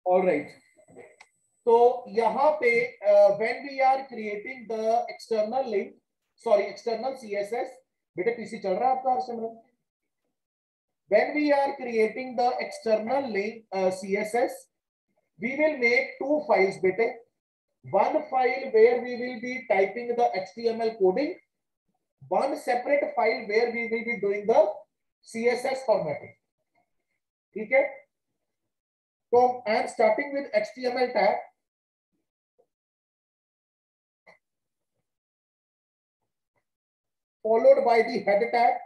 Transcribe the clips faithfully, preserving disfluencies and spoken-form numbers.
All right, तो यहाँ पे when we are creating the external link, sorry external CSS, बेटे पीसी चल रहा है आपका हर्षमरन? When we are creating the external link uh, C S S, we will make two files, bete. One file where we will be typing the H T M L coding, one separate file where we will be doing the C S S formatting. Okay? So I am starting with H T M L tag. Followed by the head tag.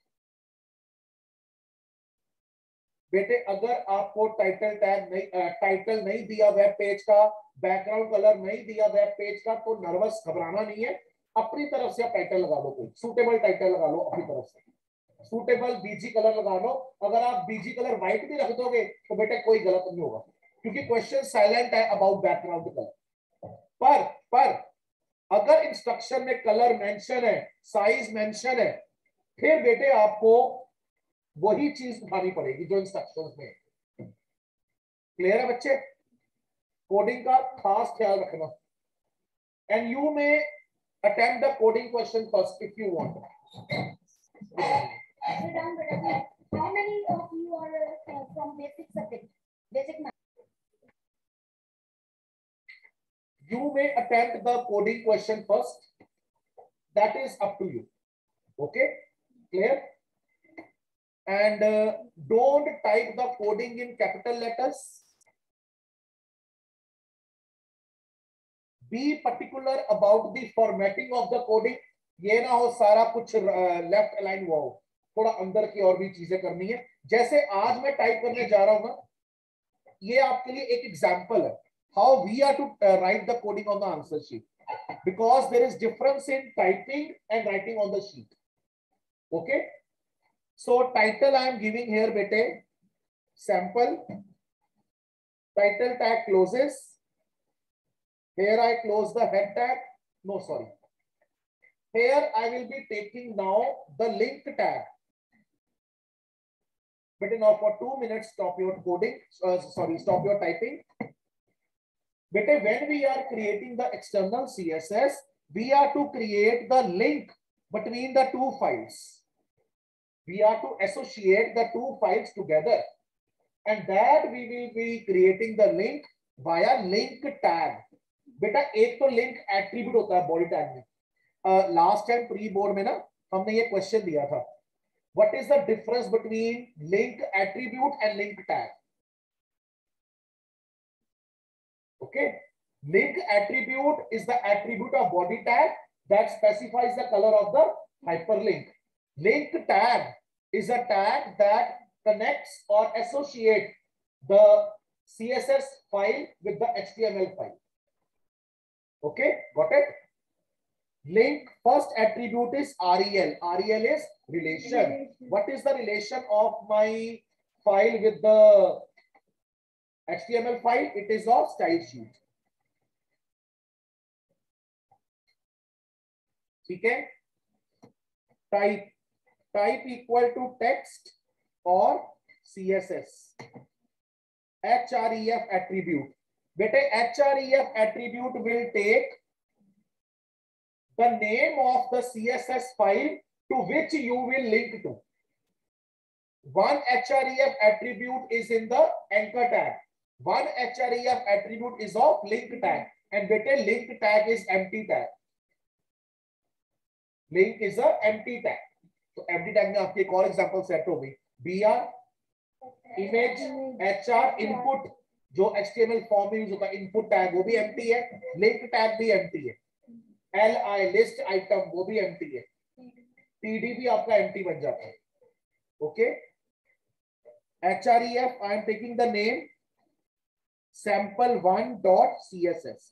बेटे अगर आपको title tag नहीं, title नहीं दिया web page का, background colour नहीं दिया web page का, तो नर्वस घबराना नहीं है, अपनी तरफ से आप टाइटल लगा लो, कोई सूटेबल टाइटल लगा लो अपनी तरफ से, सूटेबल बीजी कलर लगा लो। अगर आप बीजी कलर व्हाइट भी रख दोगे तो बेटे कोई गलत नहीं होगा, क्योंकि क्वेश्चन साइलेंट है अबाउट बैकग्राउंड कलर। पर पर अगर इंस्ट्रक्शन में कलर मेंशन है, साइज मेंशन है, फिर बेटे आपको वही चीज उठानी पड़ेगी जो इंस्ट्रक्शंस में। क्लियर है बच्चे? कोडिंग का खास ख्याल रखना। And you may attempt the coding question first if you want. How many of you are uh, from basic subject? Basic math. You may attempt the coding question first. That is up to you. Okay? Clear? And uh, don't type the coding in capital letters. Be particular about the formatting of the coding. ये ना हो सारा कुछ left align हुआ हो, थोड़ा अंदर की और भी चीजें करनी है। जैसे आज मैं टाइप करने जा रहा हूं ना, ये आपके लिए एक एग्जांपल है how we are to write the coding on the answer sheet, because there is difference in typing and writing on the sheet. Okay, so title I am giving here bete sample, title tag closes, here I close the head tag, no sorry, here I will be taking now the link tag. But now for two minutes stop your coding, uh, sorry stop your typing. Bete when we are creating the external C S S, we are to create the link between the two files. We are to associate the two files together, and that we will be creating the link via link tag. बेटा एक तो link attribute होता है body tag में। Last time pre board में ना हमने ये क्वेश्चन दिया था, what is the difference between link attribute and link tag? Okay, link attribute is the attribute of body tag that specifies the colour of the hyperlink. Link tag is a tag that connects or associates the C S S file with the H T M L file. Okay, got it? Link first attribute is R E L. R E L is relation. What is the relation of my file with the H T M L file? It is of style sheet. ठीक है? Type type equal to text or C S S. href attribute. Bete href attribute will take the name of the C S S file to which you will link to. One href attribute is in the anchor tag. One href attribute is of link tag. And bete link tag is empty tag. Link is a empty tag. तो empty tag में आपकी एक और example set हो गई, br image hr input जो HTML form में use होता है, इनपुट टैग वो भी एम्प्टी है, लिंक टैग भी एम्प्टी है, li लिस्ट आइटम वो भी एम्प्टी है, td भी आपका एम्प्टी बन जाता है। Okay, href I am taking the name sample one dot C S S.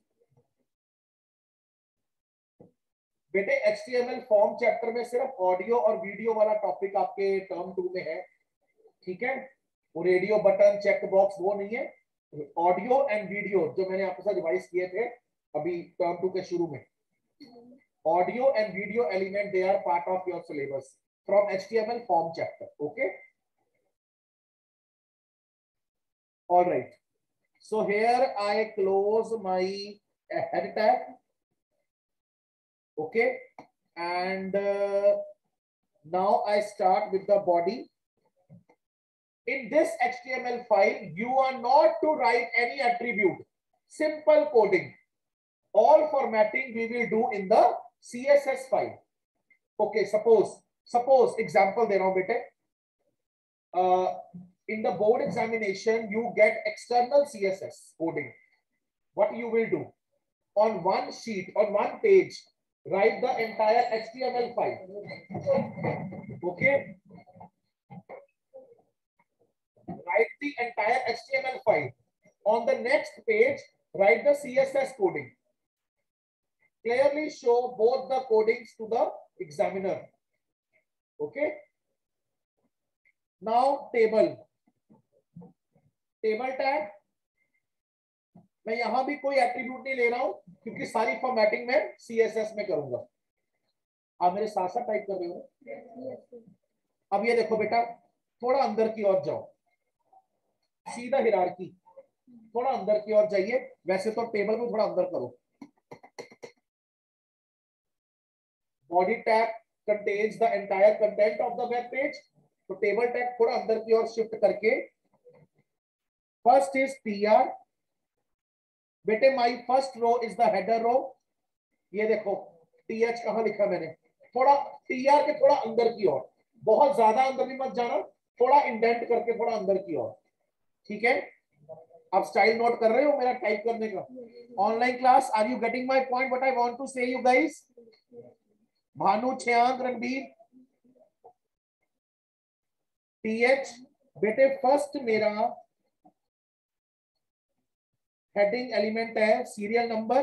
बेटे H T M L form chapter में सिर्फ ऑडियो और वीडियो वाला टॉपिक आपके टर्म टू में है, ठीक है? वो रेडियो बटन चेक बॉक्स वो नहीं है, ऑडियो एंड वीडियो जो मैंने आपके साथ रिवाइज किए थे अभी टर्म टू के शुरू में, audio and video element they are part of your syllabus from H T M L form chapter. Okay, all right. So here I close my head tag. Okay, and uh, now I start with the body. In this H T M L file, you are not to write any attribute. Simple coding. All formatting we will do in the C S S file. Okay, suppose suppose example de raha hu bete. Uh, in the board examination, you get external C S S coding. What you will do? On one sheet, on one page, write the entire H T M L file. Okay? Write the entire H T M L file. On the next page, write the C S S coding. Clearly show both the codings to the examiner. Okay? Now table. Table tag. मैं यहां भी कोई attribute नहीं ले रहा हूं क्योंकि सारी फॉर्मेटिंग में सीएसएस में करूंगा. आप मेरे साथ साथ टाइप कर रहे हो. अब ये देखो बेटा, थोड़ा अंदर की ओर जाओ. सीधा हिरार्की, थोड़ा अंदर की ओर जाइए. वैसे तो टेबल को थोड़ा अंदर करो. Body tag contains the entire content of the web page. तो टेबल टैग थोड़ा अंदर की ओर शिफ्ट करके फर्स्ट इज टीआर. बेटे my first row is the header row. ये देखो टीएच कहां लिखा मैंने. थोड़ा टीआर के थोड़ा अंदर की ओर, बहुत ज्यादा अंदर भी मत जाना, थोड़ा इंडेंट करके थोड़ा अंदर की ओर. ठीक है? आप स्टाइल नोट कर रहे हो मेरा टाइप करने का? Online class, are you getting my point what I want to say you guys? Bhanu, Chhayank, Ranbir. TH बेटे फर्स्ट मेरा हेडिंग एलिमेंट है serial number.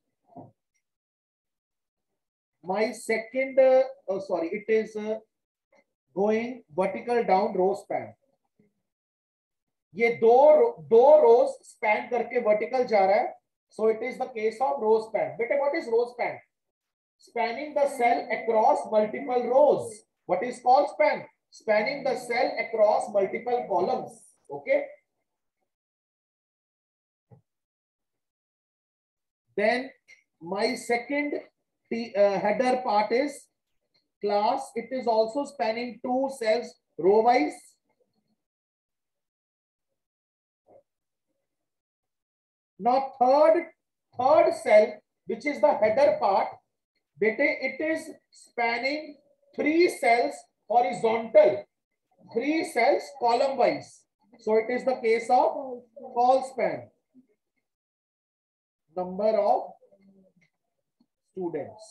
My second sorry it is going vertical down row span. ये दो दो रोज span करके vertical जा रहा है. So it is the case of row span. बेटे what is row span? Spanning the cell across multiple rows. What is called span? Spanning the cell across multiple columns. Okay, then my second uh, header part is class. It is also spanning two cells row wise. Now third third cell, which is the header part, bete it is spanning three cells horizontal, three cells column wise. So it is the case of call span. Number of students.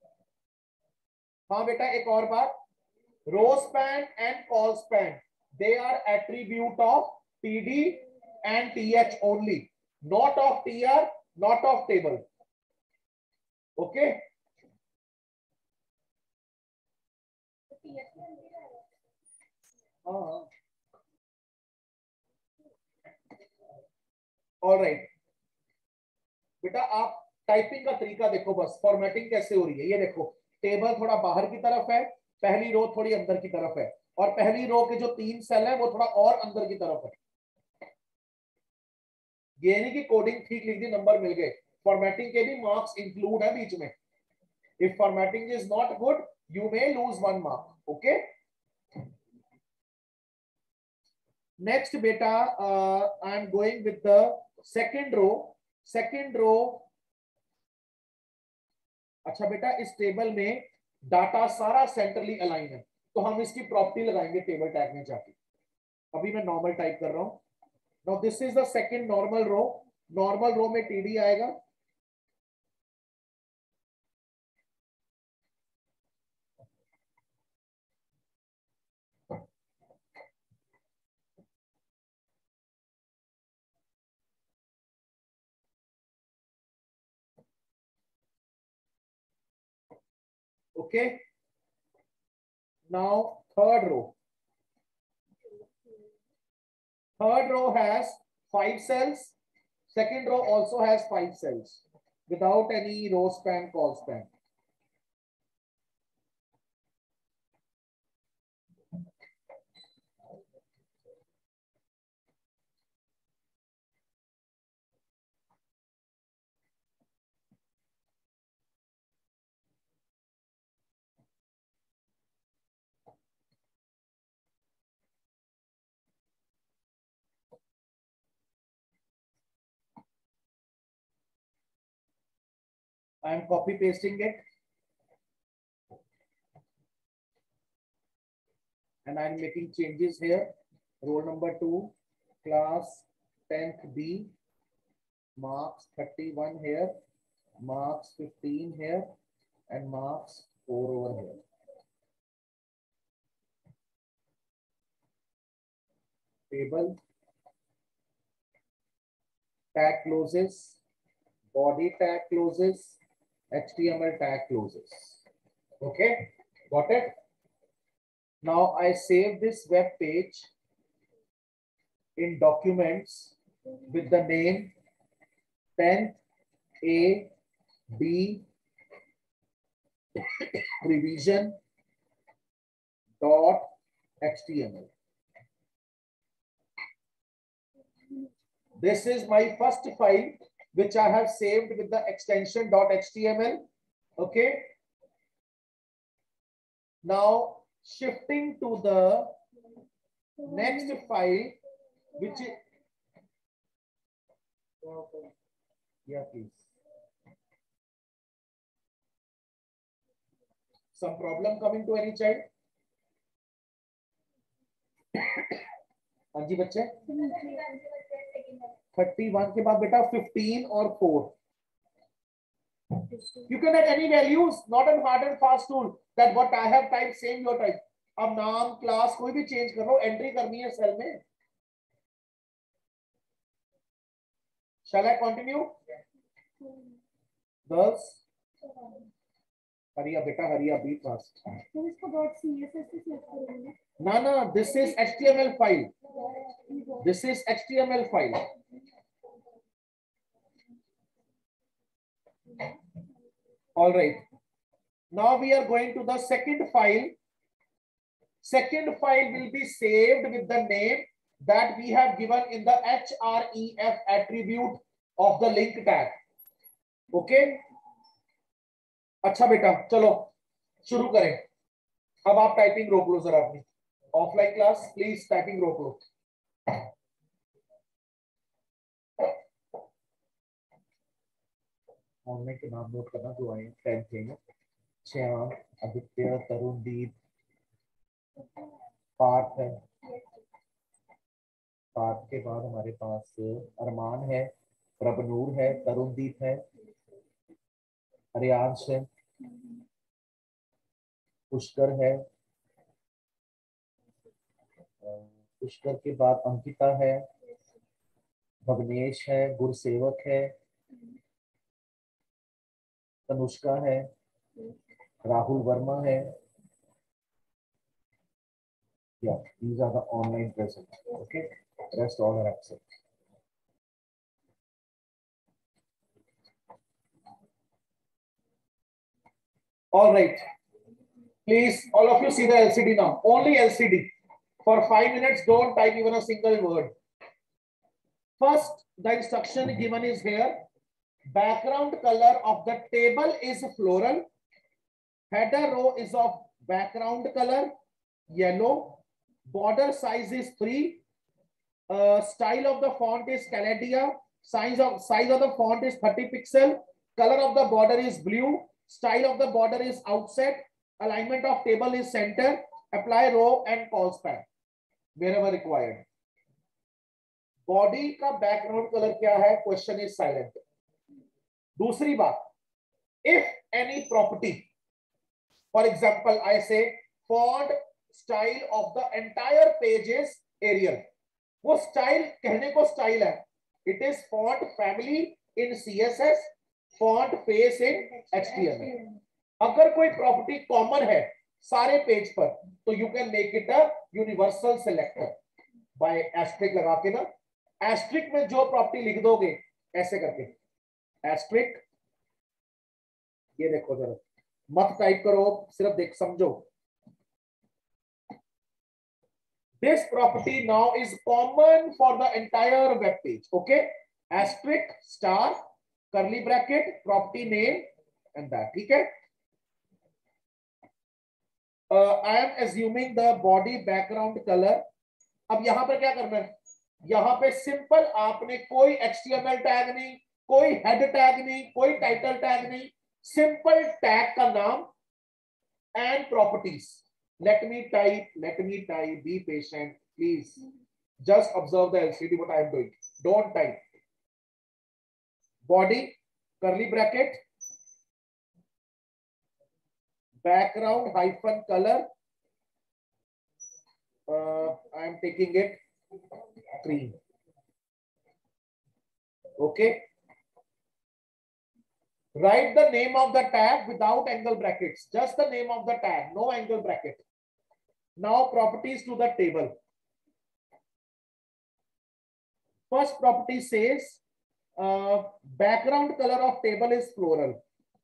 हाँ बेटा एक और बात, row span and col span they are attribute of TD and TH only, not of TR, not of table. Okay, हाँ, alright बेटा. आप typing का तरीका देखो, बस फॉर्मेटिंग कैसे हो रही है. ये देखो टेबल थोड़ा बाहर की तरफ है, पहली रो थोड़ी अंदर की तरफ है, और पहली रो के जो तीन सेल है वो थोड़ा और अंदर की तरफ है. ये नहीं कि कोडिंग ठीक लिख दी नंबर मिल गए. फॉर्मेटिंग के भी मार्क्स इंक्लूड है बीच में. If formatting is not good you may lose one mark. Okay, next बेटा I am going with the second row. Second row, अच्छा बेटा इस टेबल में डाटा सारा सेंट्रली अलाइन है, तो हम इसकी प्रॉपर्टी लगाएंगे टेबल टैग में जाके. अभी मैं नॉर्मल टाइप कर रहा हूं. Now this is the second normal row. Normal row में टीडी आएगा. Okay, now third row. Third row has five cells. Second row also has five cells without any row span, call span. I am copy pasting it and I am making changes here. Roll number two, class tenth B, marks thirty-one here, marks fifteen here, and marks four over here. Table, tag closes, body tag closes, H T M L tag closes. Okay, got it? Now I save this web page in documents with the name tenth A B revision dot H T M L. This is my first file which I have saved with the extension .html. Okay. Now shifting to the next file, which is, yeah, please. Some problem coming to any child? हाँ जी बच्चे, thirty-one के बाद बेटा fifteen और four. You can add any values, not a hard and fast rule that what I have typed same your type. अब नाम class कोई भी चेंज कर लो, एंट्री करनी है सेल में. Shall I continue? Girls, hurry up बेटा, hurry up, be fast. तो इसको डॉट सीएसएस से सेव करेंगे. No, no, this is H T M L file. This is H T M L file. All right. Now we are going to the second file. Second file will be saved with the name that we have given in the href attribute of the link tag. Okay? अच्छा बेटा, चलो शुरू करें. अब आप typing रोक लो जरा अपनी. ऑफलाइन क्लास प्लीज टाइपिंग रोक लो. ऑनलाइन के नाम नोट करना जो आए टेंथ में. श्याम, आदित्य, तरुणदीप, पार्थ है. पार्थ के बाद हमारे पास अरमान है, प्रभनूर है, तरुणदीप है, हरियांश है, पुष्कर है, पुष्कर के बाद अंकिता है, भवनेश है, गुरसेवक है, तनुष्का है, राहुल वर्मा है. Yeah, these are the online present. Okay, rest all are absent. All right, please, all of you see the L C D now. Only L C D. For five minutes, don't type even a single word. First, the instruction given is here. Background color of the table is floral. Header row is of background color yellow. Border size is three. Uh, style of the font is Caladia. Size of size of the font is thirty pixel. Color of the border is blue. Style of the border is outset. Alignment of table is center. Apply row and call span wherever required. Body का background color क्या है? Question is silent. दूसरी बात, if any property, for example, I say font style of the entire page is Arial. वो style कहने को style है. It is font family in C S S, font face in H T M L. अगर कोई property common है सारे page पर, तो you can make it a universal selector by asterisk लगा के ना. asterisk में जो property लिख दोगे ऐसे करके asterisk, ये देखो जरा, मत टाइप करो, सिर्फ देख समझो. This property now is common for the entire web page. Okay, asterisk star curly bracket property name and that. ठीक है. Uh, I am assuming the body background color. अब यहां पर क्या करना है? यहां पे सिंपल आपने कोई H T M L tag नहीं, कोई हेड टैग नहीं, कोई टाइटल टैग नहीं, सिंपल टैग का नाम and properties. Let me type, let me type, be patient please, just observe the LCD what I am doing, don't type. Body curly bracket, background hyphen color, uh, I am taking it cream. Okay, write the name of the tag without angle brackets, just the name of the tag, no angle bracket. Now properties to the table. First property says uh, background color of table is floral.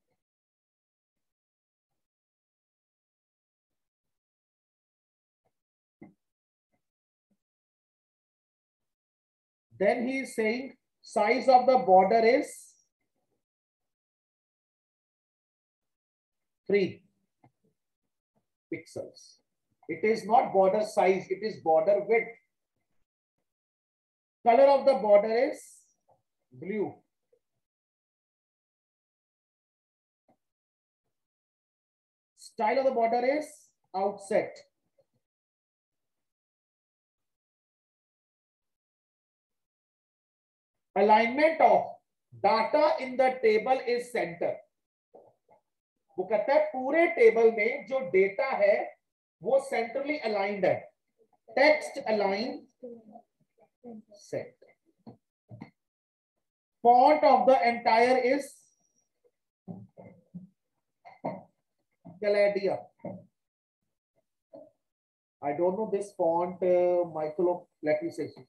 Then he is saying size of the border is three pixels. It is not border size, it is border width. Color of the border is blue. Style of the border is outset. Alignment of data in the table is center. वो कहता है पूरे table में जो data है वो centrally aligned है. Text align centre. Font of the entire is Calaidia. I don't know this font, uh, Michael, let me say.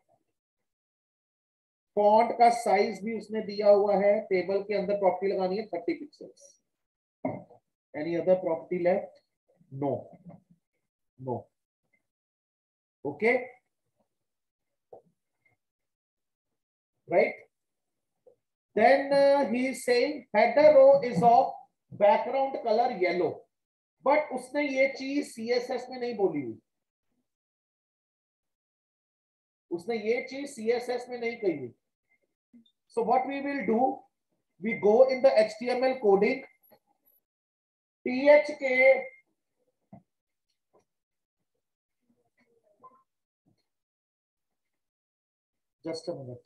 Font का साइज भी उसने दिया हुआ है. टेबल के अंदर प्रॉपर्टी लगानी है thirty pixels. Any other property left? No, no. Okay, right. Then uh, he is saying header row is of background color yellow. But उसने ये चीज C S S में नहीं बोली हुई. उसने ये चीज C S S में नहीं कही हुई. So what we will do, we go in the H T M L coding. T H K just a minute.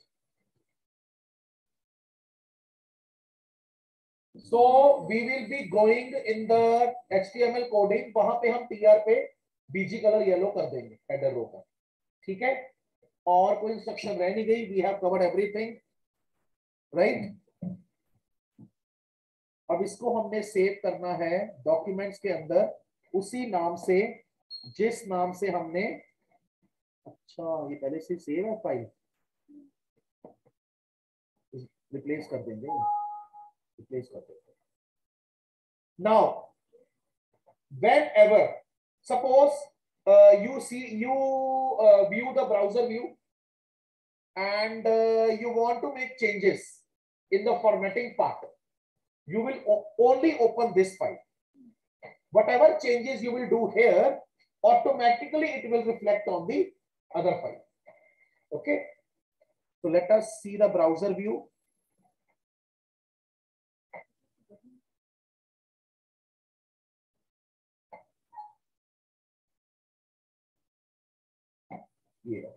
So we will be going in the H T M L coding. वहां पे हम T R पे B G colour yellow कर देंगे header row का. ठीक है, और कोई इंस्ट्रक्शन रह नहीं गई. We have covered everything, right? अब इसको हमने सेव करना है डॉक्यूमेंट्स के अंदर उसी नाम से जिस नाम से हमने. अच्छा, ये पहले से सेव है फाइल. रिप्लेस कर देंगे, रिप्लेस कर देंगे. Now whenever suppose uh, you see you uh, view the browser view and uh, you want to make changes in the formatting part, you will only open this file. Whatever changes you will do here, automatically it will reflect on the other file. Okay, so let us see the browser view. Yeah.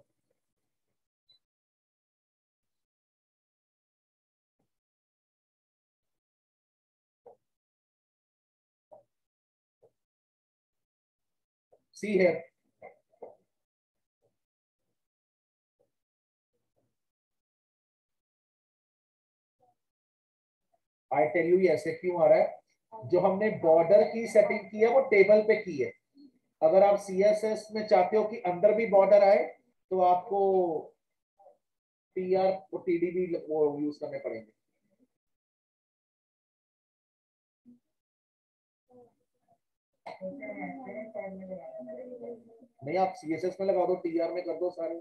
See here. I tell you ये ऐसे क्यों आ रहा है? जो हमने border की setting की है वो टेबल पे की है. अगर आप C S S में चाहते हो कि अंदर भी बॉर्डर आए तो आपको T R और T D भी वो यूज करने पड़ेंगे. नहीं, आप C S S में लगा दो, T R में कर दो सारे.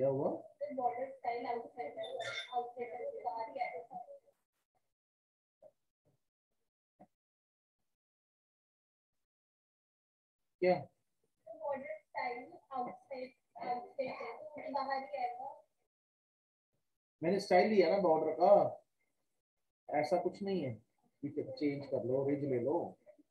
क्या हुआ? बॉर्डर स्टाइल आउटसाइड आउटसाइड बाहर ही आएगा। क्या बॉर्डर स्टाइल आउटसाइड आउटसाइड बाहर ही आएगा। मैंने स्टाइल लिया ना बॉर्डर का, ऐसा कुछ नहीं है। ठीक है, चेंज कर लो, रिज ले लो।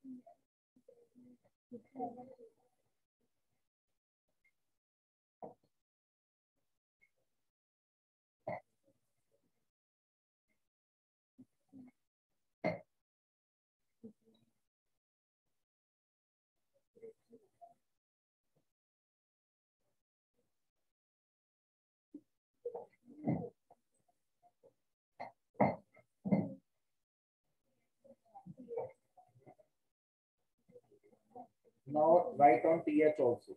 Now write on T H also.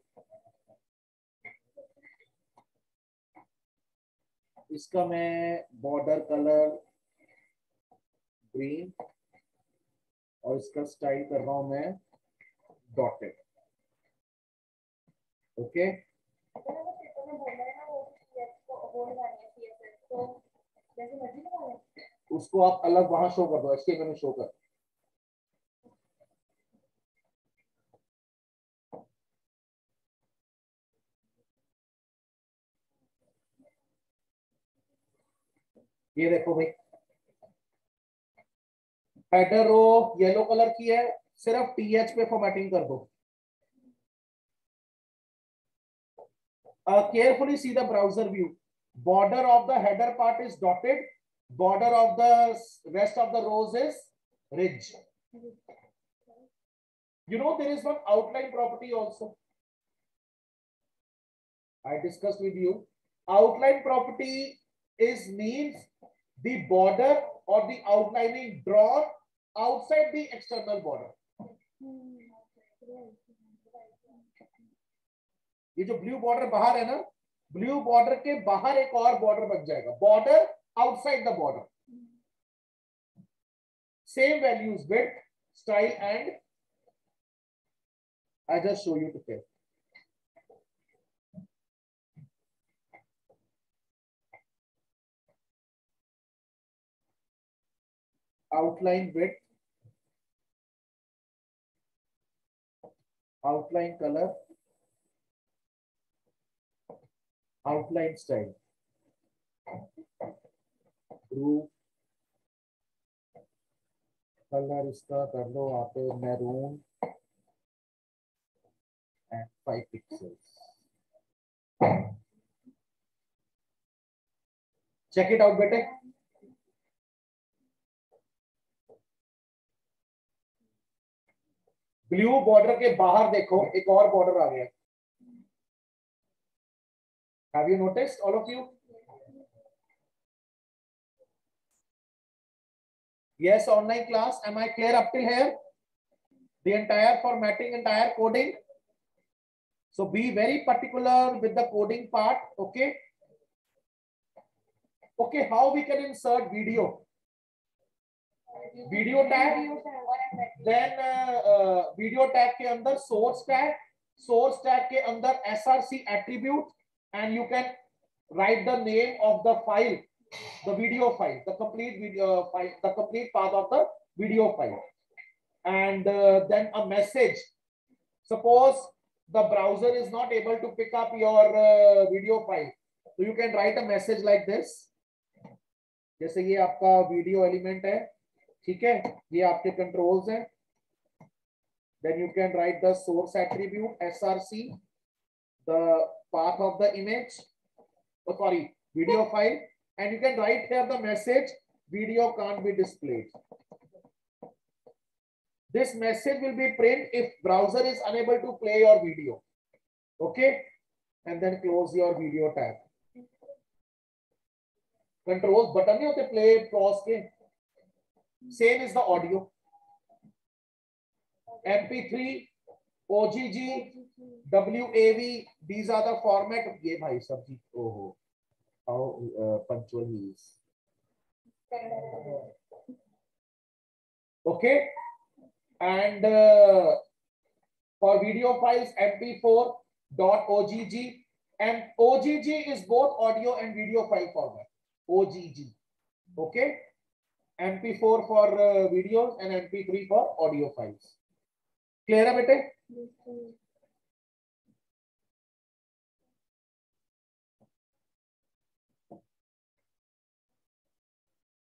इसका मैं बॉर्डर कलर ग्रीन और इसका स्टाइल कर रहा हूं मैं डॉटेड। ओके, उसको आप अलग वहां शो कर दो, एच टी एम एल में शो कर। ये देखो भाई, हेडर रो येलो कलर की है, सिर्फ टीएच पे फॉर्मेटिंग कर दो। Carefully see the browser view. Border of the header part is dotted, border of the rest of the rows is ridge. You know there is one outline property also. I discussed with you. Outline property is means the border or the outlining drawn outside the external border. ये जो blue border बाहर है ना, blue border के बाहर एक और border बन जाएगा, border outside the border. Same values width, style and I just show you to test. Outline width, outline color, outline style, group, color इसका कर लो आप maroon and five pixels. Check it out बेटे। Blue border के बाहर देखो एक और बॉर्डर आ गया। Have you noticed, all of you? Yes, online class. Am I clear up till here? The entire formatting, entire coding. So be very particular with the coding part. Okay. Okay, how we can insert video? Video tag, then uh, uh, video tag के अंदर source tag, source tag के अंदर S R C attribute, and you can write the name of the file, the video file, the complete video file, the complete path of the video file, and uh, then a message. Suppose the browser is not able to pick up your uh, video file, so you can write a message like this. जैसे ये आपका video element है, ठीक है, ये आपके controls हैं। Then you can write the source attribute S R C, the path of the image, oh sorry, video file, and you can write here the message video can't be displayed. This message will be print if browser is unable to play your video. Okay, and then close your video tab. Controls button नहीं होते play pause के, same is the audio. M P three, O G G, W A V, these are the format. ये भाई सब चीज, ओहो, how uh, punctual he is. Okay, and uh, for video files M P four dot O G G and O G G is both audio and video file format. O G G. Okay. M P four for uh, videos and M P three for audio files. Clear है बेटे?